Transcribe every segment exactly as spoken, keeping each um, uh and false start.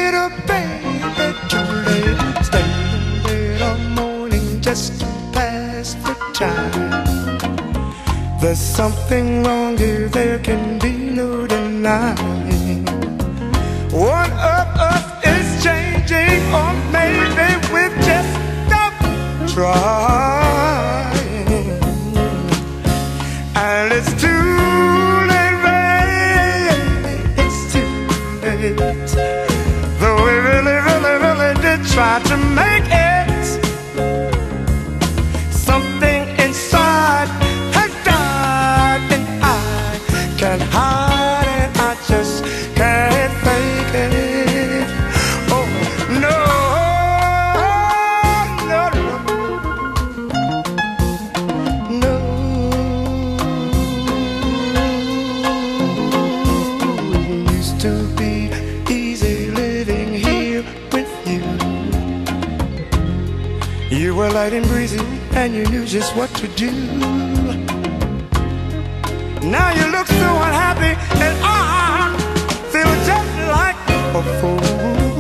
little baby, too late. Staying late all morning just to pass the time. There's something wrong here, there can be no denying. One of us is changing, or maybe we've just stopped trying. And it's too late, baby, it's too late. Though we really, really, really did try to make it, something inside has died, and I can't hide it, I just can't fake it. Oh no, no, no, no. It used to be easy living here with you. You were light and breezy, and you knew just what to do. Now you look so unhappy, and I feel just like a fool.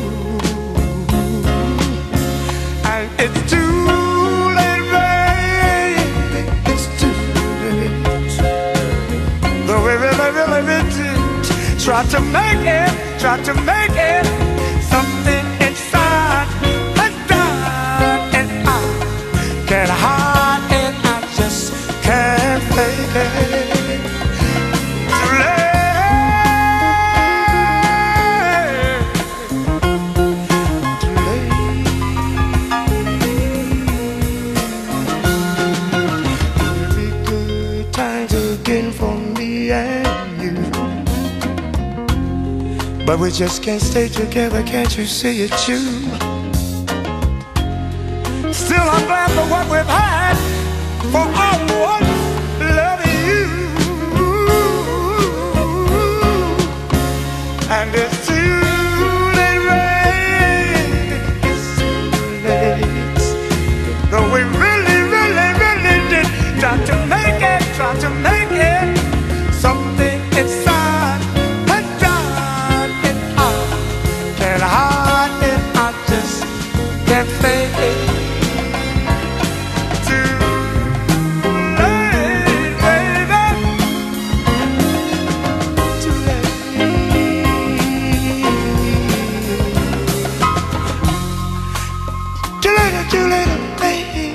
And it's too late, baby, it's too late. Though we really, really, really did try to make it, try to make it, something inside has died, and I can't hide it, I just can't fake it. But we just can't stay together, can't you see it, you? Still I'm glad for what we've had, for I once loving you. And it's too late, baby, it's too late. Though we really, really, really did try to make it, try to make it, something inside has died, and I can't hide it, I just can't fake it. Too late, baby, too late. Too late, too late, baby.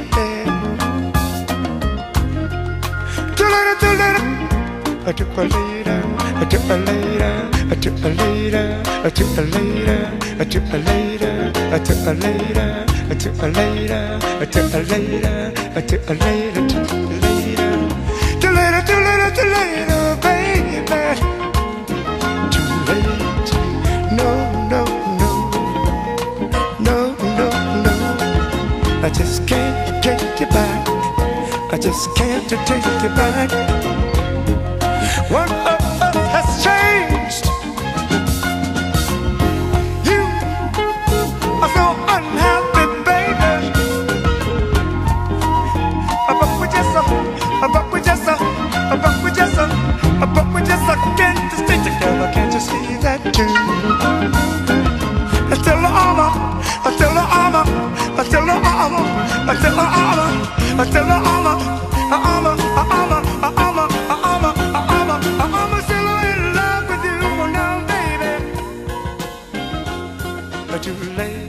Too late, too late. A too later, a too later, a too later, a too later, a too later, a too later, a too later, a too later, a too later, too later, too later, too later, too later, baby. Too late. No, no, no, no, no, no. I just can't get you back. I just can't take you back. One of us has changed. You are so unhappy, baby. But we just, but we just, but we just, but we just can't stay together. Can't you see that too? Until the armor, until the armor, until the armor, until the armor, until the armor, armor, armor, armor, armor, armor. I'm still in love with you now, baby. But too late.